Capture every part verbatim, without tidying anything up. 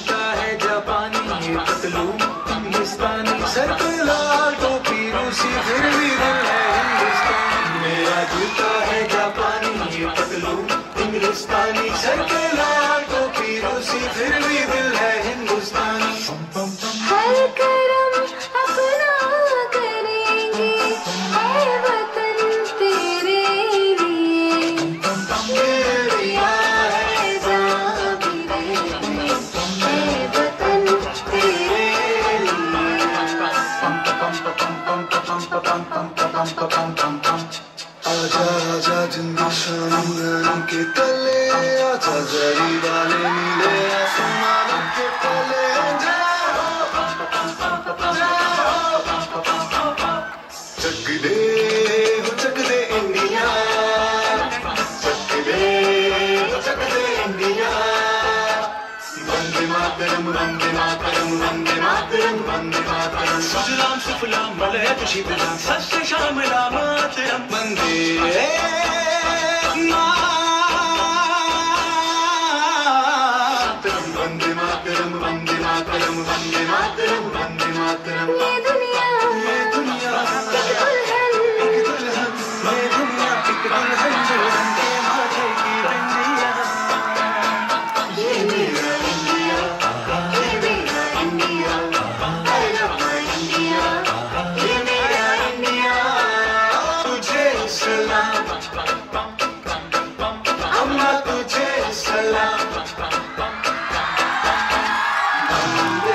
जूता है जापानी ये पतलू हिंदुस्तानी, सर पे लाल टोपी रूसी फिर भी दिल है हिंदुस्तानी। मेरा जूता है जापानी ये पतलू हिंदुस्तानी, सर पे लाल टोपी रूसी फिर भी दिल है हिंदुस्तानी। हर करम अपना करेंगे ऐ वतन तेरे लिए, दिया है जहाँ भी रहेंगे ऐ वतन तेरे लिए। आजा आजा जिंदशान के तले, आजा जरी वाले नीले आसमान के तले, चक दे हो चक दे इंडिया, चक दे हो चक दे इंडिया। वंदे मातरम वंदे मातरम वंदे मातरम वंदे मातरम, सुजलाम सुफलाम मलयज शीतलाम सस्य श्यामलाम मातरम। वंदे मातरम वंदे मातरम वंदे मातरम वंदे मातरम वंदे मातरम। ये दुनिया ये दुनिया एक दुल्हन, एक दुल्हन, ये दुनिया एक दुल्हन जो रंगे माथे की रंजिया। ये मेरा इंडिया, ये मेरा India, I love my India, ये मेरा इंडिया। तुझे सलाम अम्मा, तुझे सलाम। वंदे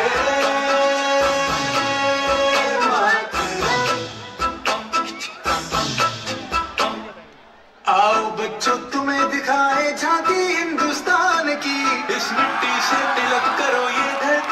आओ बच्चों तुम्हें दिखाए झांकी हिंदुस्तान की, इस मिट्टी से तिलक करो ये धरती